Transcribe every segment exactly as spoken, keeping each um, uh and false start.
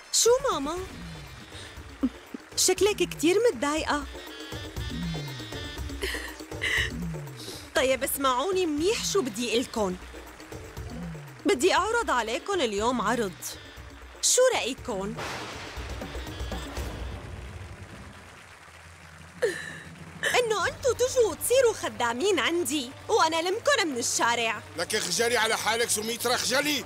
شو ماما؟ شكلك كتير متضايقة. طيب اسمعوني منيح شو بدي قلكن. بدي أعرض عليكن اليوم عرض، شو رأيكن؟ إنه أنتو تجوا وتصيروا خدامين عندي وأنا لمكن من الشارع. لك اخجلي على حالك سميترا، اخجلي.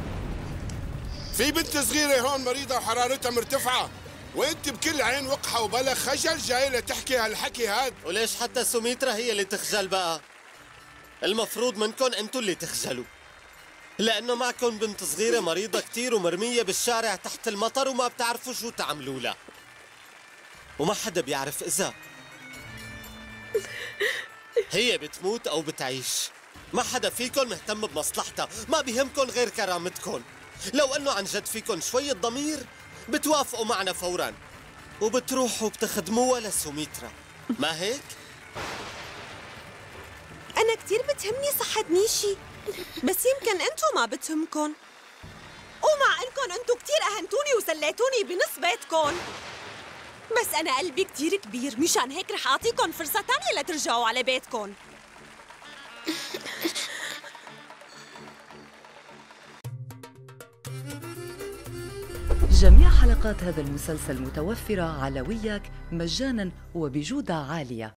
في بنت صغيرة هون مريضة وحرارتها مرتفعة، وانت بكل عين وقحة وبلا خجل جاي لتحكي هالحكي هاد. وليش حتى سميترا هي اللي تخجل بقى؟ المفروض منكن انتو اللي تخجلوا، لأنه معكم بنت صغيرة مريضة كتير ومرمية بالشارع تحت المطر وما بتعرفوا شو تعملوا لها، وما حدا بيعرف إذا هي بتموت أو بتعيش. ما حدا فيكن مهتم بمصلحتها، ما بيهمكن غير كرامتكن. لو أنه عن جد فيكن شوية ضمير بتوافقوا معنا فوراً وبتروحوا بتخدموها لسميترا، ما هيك؟ أنا كتير بتهمني صحة نيشي، بس يمكن أنتو ما بتهمكن، ومع إنكن أنتو كتير أهنتوني وسليتوني بنص بيتكن، بس أنا قلبي كتير كبير، مشان هيك رح أعطيكن فرصة تانية لترجعوا على بيتكن. جميع حلقات هذا المسلسل متوفرة على وياك مجاناً وبجودة عالية.